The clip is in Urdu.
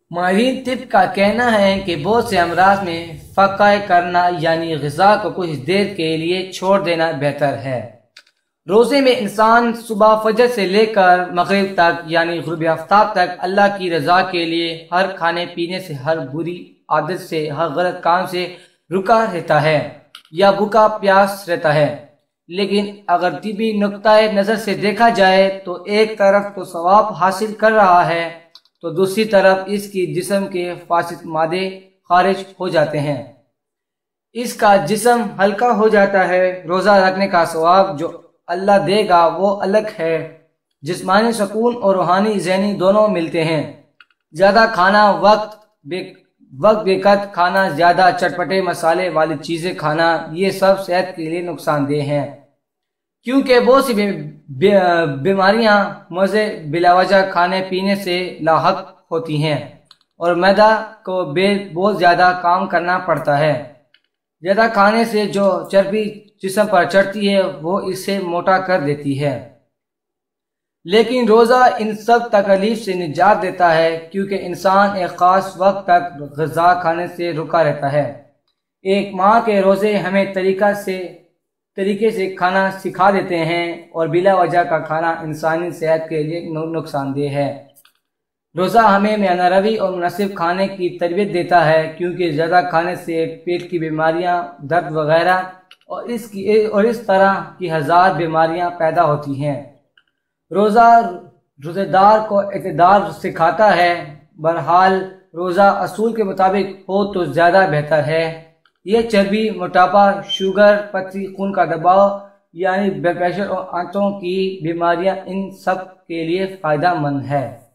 ماہرین طب کا کہنا ہے کہ بہت سے امراض میں فقہ کرنا یعنی غذا کو کچھ دیر کے لیے چھوڑ دینا بہتر ہے۔ روزے میں انسان صبح فجر سے لے کر مغرب تک یعنی غروب آفتاب تک اللہ کی رضا کے لیے ہر کھانے پینے سے، ہر بری عادت سے، ہر غلط کام سے رکا رہتا ہے یا بھوکا پیاس رہتا ہے۔ لیکن اگر طبی نقطۂ نظر سے دیکھا جائے تو ایک طرف تو ثواب حاصل کر رہا ہے تو دوسری طرف اس کی جسم کے فاسد مادے خارج ہو جاتے ہیں، اس کا جسم ہلکا ہو جاتا ہے۔ روزہ رکھنے کا ثواب جو اللہ دے گا وہ الگ ہے، جسمانی سکون اور روحانی ذہنی دونوں ملتے ہیں۔ زیادہ کھانا، وقت بے قد کھانا، زیادہ چٹپٹے مسالے والی چیزیں کھانا، یہ سب صحت کے لیے نقصان دہ ہیں، کیونکہ بہت سی بیماریاں مزے بلا وجہ کھانے پینے سے لاحق ہوتی ہیں اور معدہ کو بہت زیادہ کام کرنا پڑتا ہے۔ زیادہ کھانے سے جو چربی جسم پر چڑھتی ہے وہ اسے موٹا کر دیتی ہے، لیکن روزہ ان سب تکالیف سے نجات دیتا ہے کیونکہ انسان ایک خاص وقت تک غذا کھانے سے رکا رہتا ہے۔ ایک ماہ کے روزے ہمیں طریقے سے کھانا سکھا دیتے ہیں اور بلا وجہ کا کھانا انسانی صحت کے لیے نقصان دہ ہے۔ روزہ ہمیں معیار روی اور مناسب کھانے کی تربیت دیتا ہے کیونکہ زیادہ کھانے سے پیٹ کی بیماریاں، درد وغیرہ اور اس طرح کی ہزار بیماریاں پیدا ہوتی ہیں۔ روزہ دار کو اعتدال سکھاتا ہے۔ بہرحال روزہ اصول کے مطابق ہو تو زیادہ بہتر ہے۔ یہ چربی، موٹاپا، شوگر، پتھری، خون کا دباؤ یعنی بلڈ پریشر اور آنتوں کی بیماریاں ان سب کے لیے فائدہ مند ہے۔